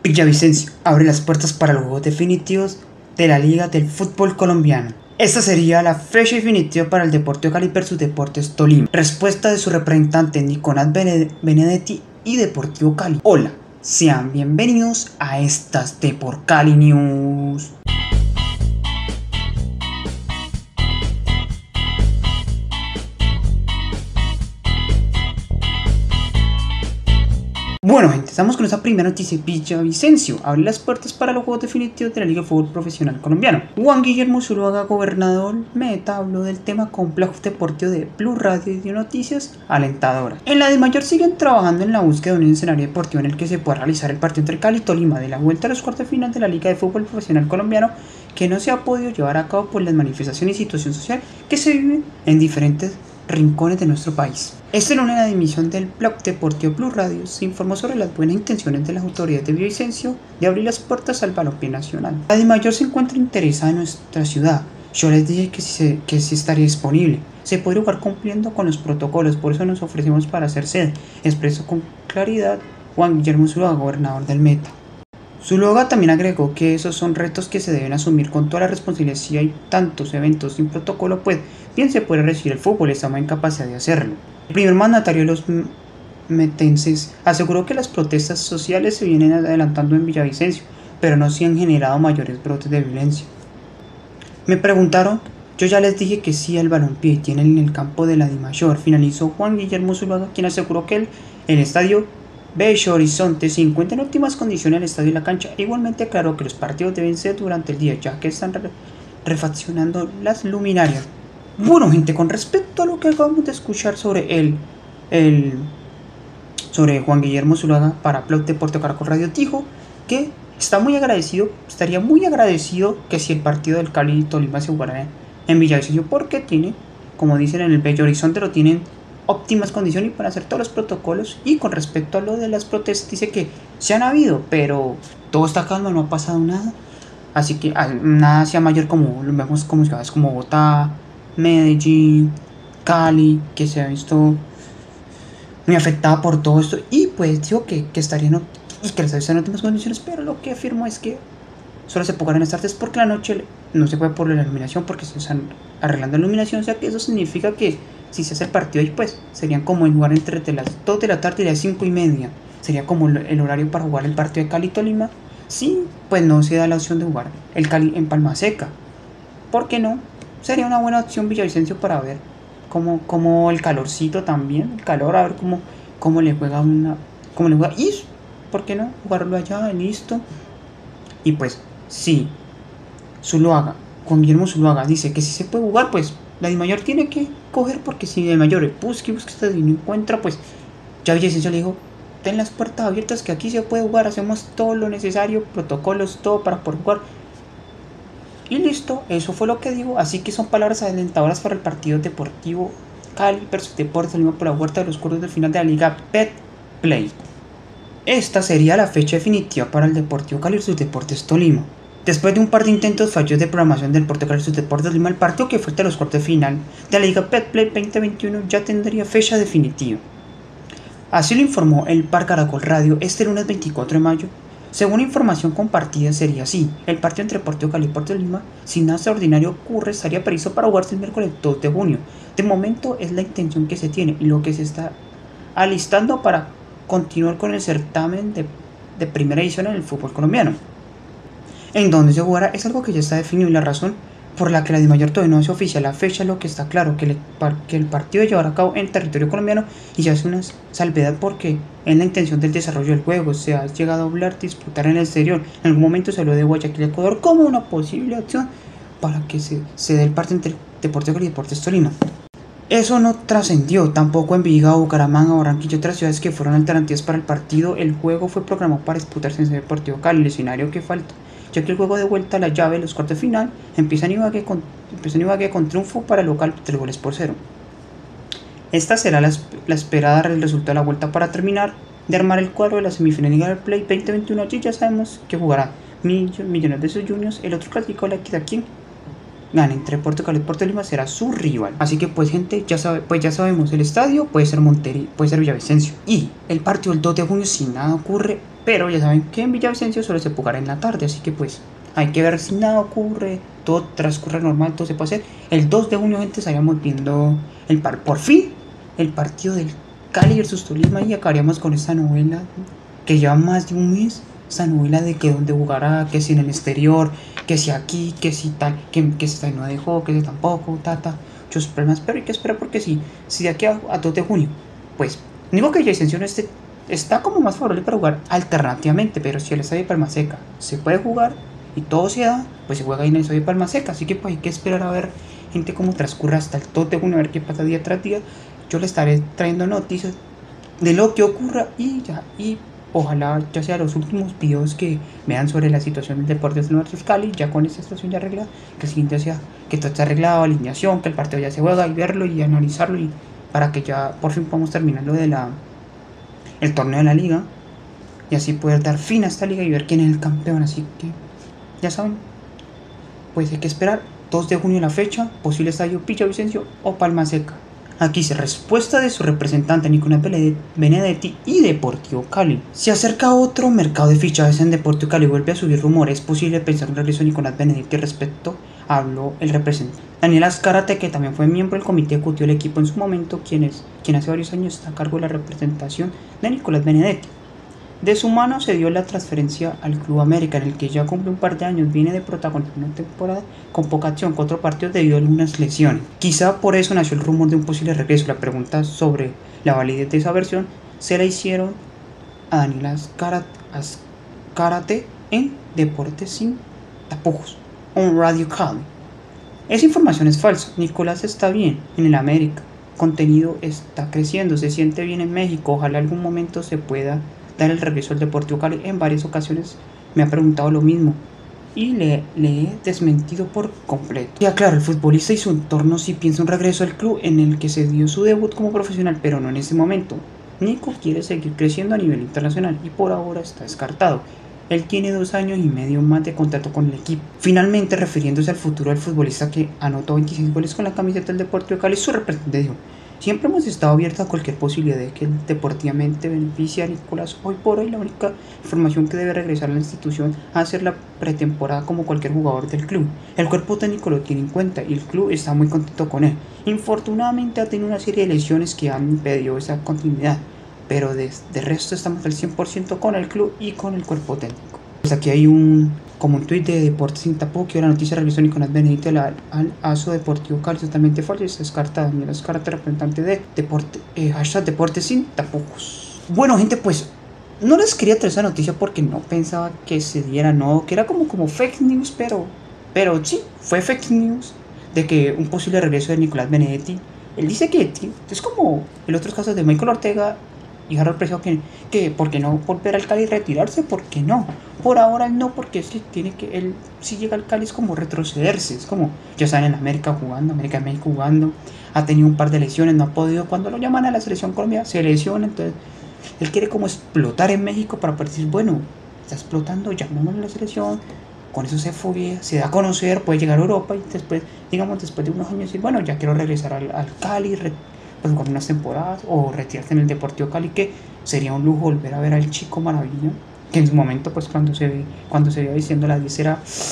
Villavicencio abre las puertas para los juegos definitivos de la Liga del Fútbol Colombiano. Esta sería la fecha definitiva para el Deportivo Cali versus Deportes Tolima. Respuesta de su representante Nicolás Benedetti y Deportivo Cali. Hola, sean bienvenidos a estas Depor Cali News. Bueno gente, estamos con esta primera noticia. Villavicencio abre las puertas para los juegos definitivos de la Liga de Fútbol Profesional Colombiano. Juan Guillermo Zuluaga, gobernador Meta, habló del tema complejo deportivo de Blue Radio y dio noticias alentadoras. En la DIMAYOR siguen trabajando en la búsqueda de un escenario deportivo en el que se pueda realizar el partido entre Cali y Tolima de la vuelta a los cuartos de final de la Liga de Fútbol Profesional Colombiano, que no se ha podido llevar a cabo por las manifestaciones y situación social que se viven en diferentes rincones de nuestro país. Este lunes, en la emisión del blog deportivo Blue Radio se informó sobre las buenas intenciones de las autoridades de Villavicencio de abrir las puertas al balompié nacional. La DIMAYOR se encuentra interesada en nuestra ciudad. Yo les dije que sí estaría disponible. Se podría jugar cumpliendo con los protocolos, por eso nos ofrecemos para hacer sede, expresó con claridad Juan Guillermo Zuluaga, gobernador del Meta. Zuluaga también agregó que esos son retos que se deben asumir con toda la responsabilidad. Si hay tantos eventos sin protocolo, pues bien se puede recibir el fútbol, estamos en capacidad de hacerlo. El primer mandatario de los metenses aseguró que las protestas sociales se vienen adelantando en Villavicencio, pero no se han generado mayores brotes de violencia. Me preguntaron, yo ya les dije que sí al balompié, tienen en el campo de la DIMAYOR, finalizó Juan Guillermo Zuluaga, quien aseguró que el estadio Bello Horizonte se encuentra en óptimas condiciones el estadio y la cancha. Igualmente aclaró que los partidos deben ser durante el día, ya que están refaccionando las luminarias. Bueno gente, con respecto a lo que acabamos de escuchar sobre sobre Juan Guillermo Zuluaga para Blog Deportivo Caracol Radio, dijo que estaría muy agradecido que si el partido del Cali y Tolima se jugara en Villavicencio, porque tiene, como dicen en el Bello Horizonte, lo tienen óptimas condiciones para hacer todos los protocolos. Y con respecto a lo de las protestas, dice que se han habido, pero todo está calmo, no ha pasado nada. Así que nada sea mayor, como lo vemos como ciudades como Bogotá, Medellín, Cali, que se ha visto muy afectada por todo esto. Y pues dijo que estarían y que les están en óptimas condiciones, pero lo que afirmó es que solo se podrán estar tardes porque la noche no se puede por la iluminación, porque se están arreglando la iluminación. O sea que eso significa que si se hace el partido ahí, pues serían como en jugar entre las 2 de la tarde y las 5:30. Sería como el horario para jugar el partido de Cali Tolima. Sí, pues no se da la opción de jugar el Cali en Palma Seca. ¿Por qué no? Sería una buena opción Villavicencio para ver como el calorcito también, el calor, a ver cómo le juega y ¿por qué no? Jugarlo allá, listo. Y pues sí, Juan Guillermo Zuluaga dice que si se puede jugar, pues la DIMAYOR tiene que coger, porque si la DIMAYOR busca y no encuentra, pues ya Villavicencio le dijo, ten las puertas abiertas que aquí se puede jugar, hacemos todo lo necesario, protocolos, todo para poder jugar. Y listo, eso fue lo que digo. Así que son palabras alentadoras para el partido deportivo Cali versus Deportes Tolima por la vuelta de los cuartos de final de la Liga Betplay. Esta sería la fecha definitiva para el Deportivo Cali versus Deportes Tolima. Después de un par de intentos fallos de programación del Deportivo Cali versus Deportes Tolima, el partido que falta a los cuartos de final de la Liga Betplay 2021 ya tendría fecha definitiva. Así lo informó el Par Caracol Radio este lunes 24 de mayo. Según información compartida, sería así: el partido entre Deportivo Cali y Deportes Tolima, si nada extraordinario ocurre, estaría previsto para jugarse el miércoles 2 de junio. De momento es la intención que se tiene y lo que se está alistando para continuar con el certamen de primera edición en el fútbol colombiano. En donde se jugará es algo que ya está definido, y la razón por la que la DIMAYOR todavía no hace oficial la fecha, lo que está claro que el partido se llevará a cabo en territorio colombiano, y se hace una salvedad porque en la intención del desarrollo del juego se ha llegado a hablar de disputar en el exterior. En algún momento se habló de Guayaquil, Ecuador, como una posible opción para que se dé el partido entre Deportivo Cali y Deportes Tolima. Eso no trascendió tampoco en Envigado, Bucaramanga, Barranquilla y otras ciudades que fueron alternativas para el partido. El juego fue programado para disputarse en Deportivo Cali, el escenario que falta, ya que el juego de vuelta a la llave de los cuartos de final empieza en Ibagué con triunfo para el local 3-0. Esta será la esperada el resultado de la vuelta para terminar de armar el cuadro de la semifinal de Liga Play 2021. Allí ya sabemos que jugará Millonarios de sus Juniors. El otro clásico, la equidad, quien gane entre Deportivo Cali y Deportes Tolima será su rival. Así que pues gente, ya sabemos, el estadio puede ser Monterrey, puede ser Villavicencio. Y el partido el 2 de junio, si nada ocurre, pero ya saben que en Villavicencio solo se puede jugar en la tarde, así que pues hay que ver si nada ocurre, todo transcurre normal, todo se puede hacer. El 2 de junio, gente, estaríamos viendo por fin el partido del Cali versus Tolima y acabaríamos con esta novela que lleva más de un mes. Esta novela de que dónde jugará, que si en el exterior, que si aquí, que si tal, que si no dejó, que si tampoco, muchos problemas, pero hay que esperar porque si de aquí a 2 de junio, pues, digo que Villavicencio no está como más favorable para jugar alternativamente, pero si el estadio de Palma Seca se puede jugar y todo se da, pues se juega ahí en el estadio de Palma Seca, así que pues hay que esperar a ver, gente, cómo transcurre hasta el 2 de junio, a ver qué pasa día tras día. Yo le estaré trayendo noticias de lo que ocurra y ojalá ya sea los últimos videos que me dan sobre la situación del Deportes versus Cali, ya con esta situación ya arreglada, que el siguiente sea que todo está arreglado, alineación, que el partido ya se juega y verlo y analizarlo y para que ya por fin podamos terminar lo de el torneo de la liga y así poder dar fin a esta liga y ver quién es el campeón. Así que ya saben, pues hay que esperar 2 de junio la fecha, posible estadio Villavicencio o Palma Seca. Aquí se respuesta de su representante Nicolás Benedetti y Deportivo Cali. Se acerca otro mercado de fichajes en Deportivo Cali, vuelve a subir rumores. Es posible pensar un regreso de Nicolás Benedetti respecto, habló el representante. Daniel Azcárate, que también fue miembro del comité ejecutivo del equipo en su momento, quien hace varios años está a cargo de la representación de Nicolás Benedetti. De su mano se dio la transferencia al Club América, en el que ya cumple un par de años, viene de protagonizar una temporada con poca acción, 4 partidos debido a algunas lesiones. Quizá por eso nació el rumor de un posible regreso. La pregunta sobre la validez de esa versión se la hicieron a Daniel Azcárate en Deportes Sin Tapujos, on Radio Cali. Esa información es falsa. Nicolás está bien en el América, contenido está creciendo, se siente bien en México, ojalá algún momento se pueda dar el regreso al Deportivo Cali. En varias ocasiones me ha preguntado lo mismo y le he desmentido por completo. Ya claro, el futbolista y su entorno sí piensa un regreso al club en el que se dio su debut como profesional, pero no en este momento. Nico quiere seguir creciendo a nivel internacional y por ahora está descartado. Él tiene 2 años y medio más de contrato con el equipo. Finalmente, refiriéndose al futuro del futbolista que anotó 26 goles con la camiseta del Deportivo Cali, su representante dijo: siempre hemos estado abiertos a cualquier posibilidad de que deportivamente beneficie a Nicolás. Hoy por hoy la única información que debe regresar a la institución a hacer la pretemporada como cualquier jugador del club. El cuerpo técnico lo tiene en cuenta y el club está muy contento con él. Infortunadamente ha tenido una serie de lesiones que han impedido esa continuidad, pero de resto estamos al 100% con el club y con el cuerpo técnico. Pues aquí hay un tweet de Deportes Sin Tapujos, que la noticia realizó Nicolás Benedetti al ASO Deportivo Cali, totalmente falso y se descarta. Daniel Azcárate, representante de hashtag Deportes Sin Tapujos. Bueno, gente, pues no les quería traer esa noticia porque no pensaba que se diera, no, que era como fake news, pero sí, fue fake news de que un posible regreso de Nicolás Benedetti. Él dice que es como en otros casos de Michael Ortega y Harold Preciado, que ¿por qué no volver al Cali y retirarse? ¿Por qué no? Por ahora no, porque él si llega al Cali es como retrocederse, es como, ya saben, en América de México jugando, ha tenido un par de lesiones, no ha podido, cuando lo llaman a la selección Colombia se lesiona, entonces él quiere como explotar en México para decir, bueno, está explotando, llamémosle a la selección, con eso se foguea, se da a conocer, puede llegar a Europa y después, después de unos años decir, bueno, ya quiero regresar al Cali, pues jugar unas temporadas o retirarse en el Deportivo Cali, que sería un lujo volver a ver al Chico Maravilla, que en su momento, pues cuando se veía diciendo la 10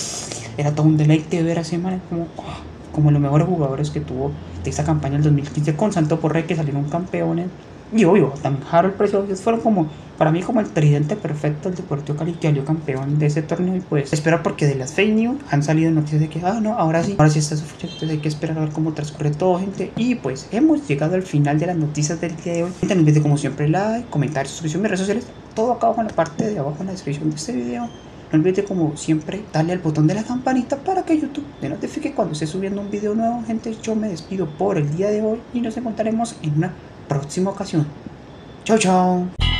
era todo un deleite ver a ese man como los mejores jugadores que tuvo de esta campaña del 2015 con Santo Porre, que salieron campeones. Y obvio, también Harold Preciado, fueron para mí como el tridente perfecto del Deportivo Cali, que salió campeón de ese torneo. Y pues espera, porque de las fake news han salido noticias de que no, ahora sí está su fecha, entonces hay que esperar a ver cómo transcurre todo, gente. Y pues hemos llegado al final de las noticias del día de hoy. No olviden, como siempre, like, comentar, suscripción a mis redes sociales, todo acá abajo en la parte de abajo en la descripción de este video. No olviden, como siempre, darle al botón de la campanita para que YouTube te notifique cuando esté subiendo un video nuevo, gente. Yo me despido por el día de hoy y nos encontraremos en una próxima ocasión. Chao, chao.